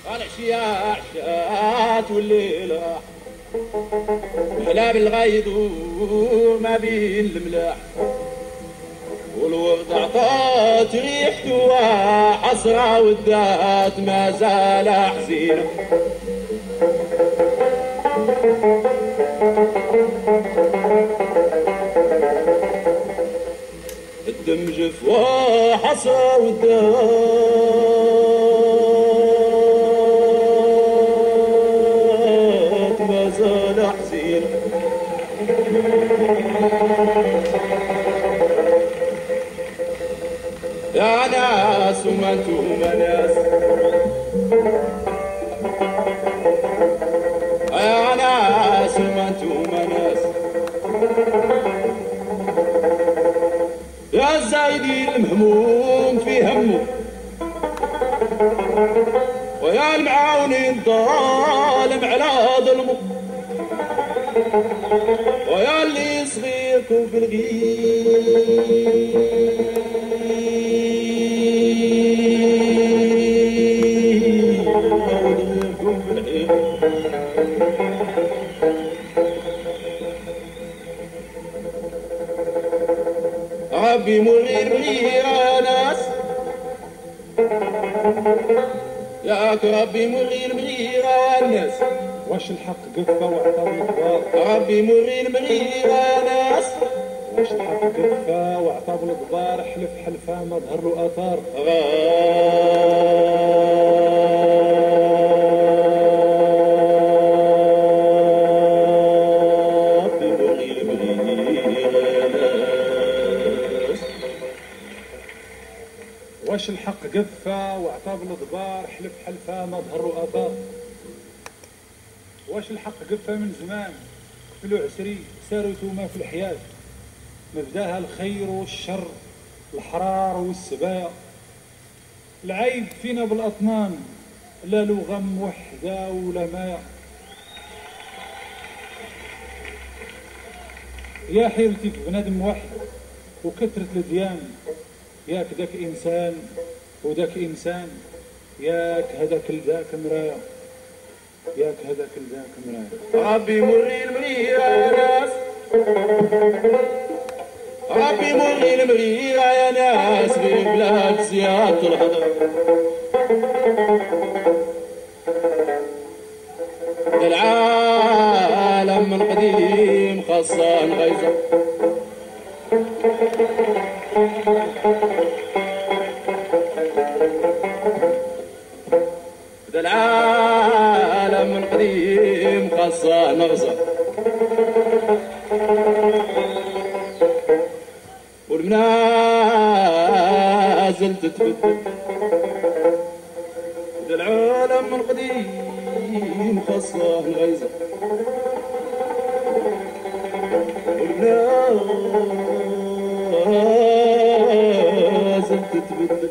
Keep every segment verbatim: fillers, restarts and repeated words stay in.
العشية عشات والليل راح حلا بالغيض وما بين الملاح والوقت عطات ريحته حسرة والذات ما زال حزينة الدم جف وحسرة والذات ما زال حزينة يا ناس وما انتم ناس يا ناس وما انتم ناس يا الزايدين المهموم في همه ويا المعاونين ظالم على ظلمه ويا اللي صغيركم في الغيب ربي مرير مرير يا ناس ياك ربي مرير مرير يا الناس واش الحق قفة وعطاو الكبار ربي مرير مرير يا ناس واش الحق قفة وعطاو الكبار حلف حلفة ما ظهر له اثار واش الحق قفة وعطاب الضبار حلف حلفة ما ظهر له اثار واش الحق قفة من زمان قتلوا عسري ساروا توما في الحياة مبداها الخير والشر الحرار والسبايا العيب فينا بالاطنان لا له غم وحده ولا مايا يا حيرتي في بنادم واحد وكثرة الديان ياك ذاك إنسان وذاك إنسان ياك هذاك لذاك مرايا ياك هذاك لذاك مرايا ربي مري المريرة يا ناس ربي مري المريرة يا ناس في بلاد سيادة الحضر العالم من قديم خاصة غيظة ذا العالم من قديم خاصة نغزة والمنازل تتبدل ذا العالم من قديم خاصة غيظة والمنازل تتبدل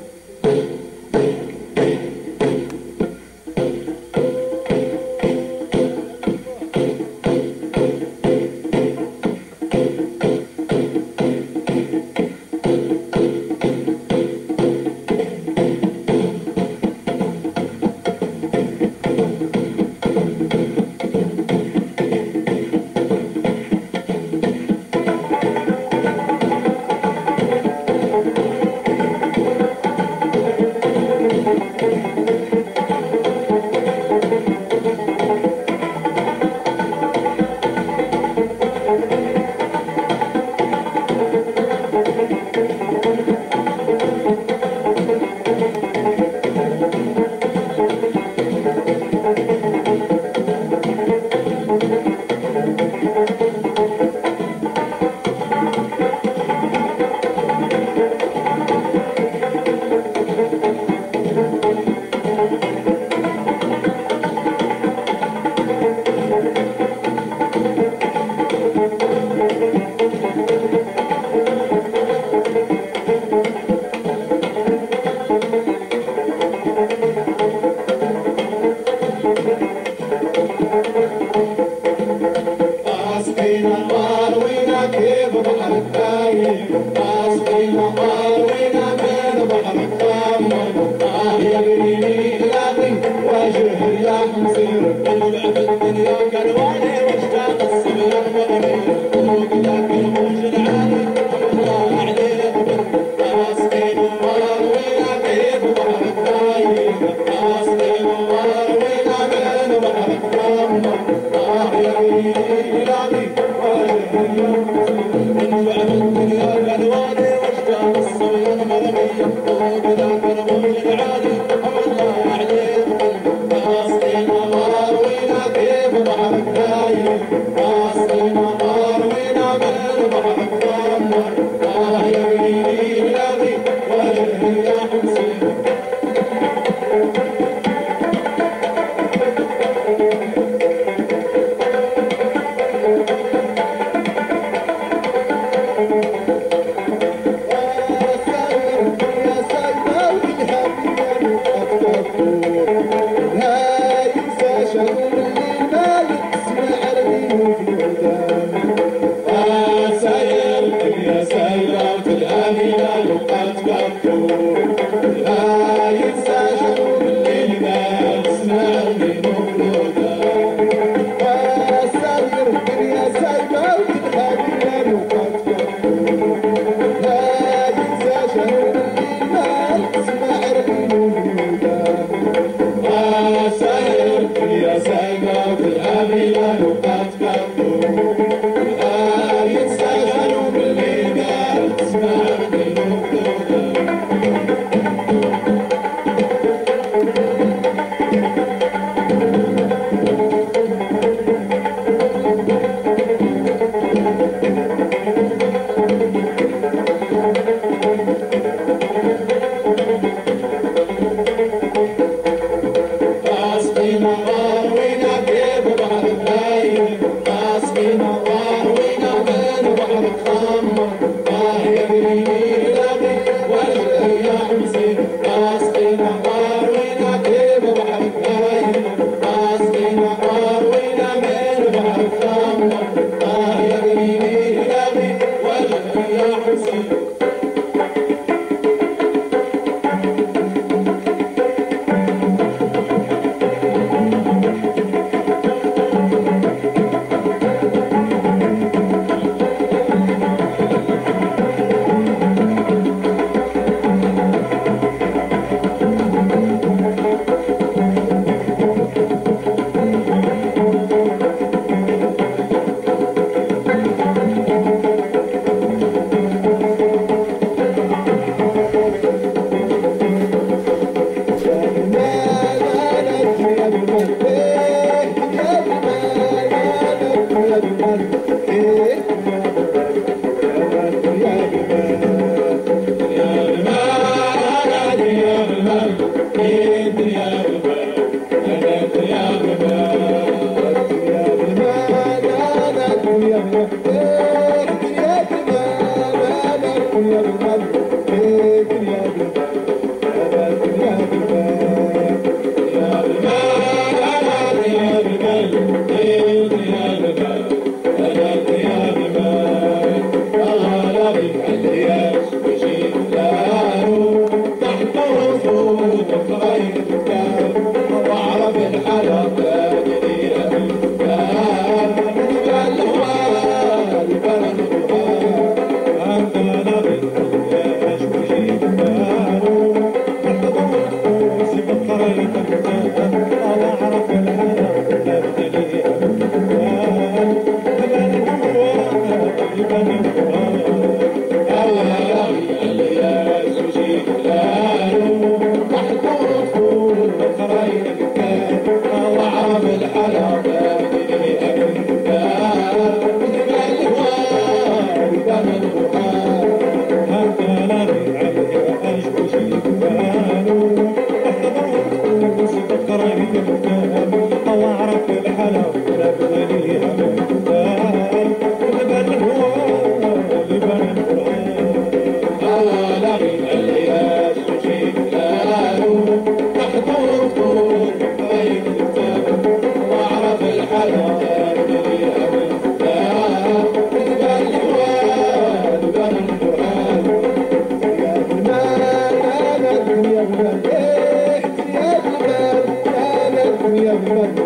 Yeah. البلد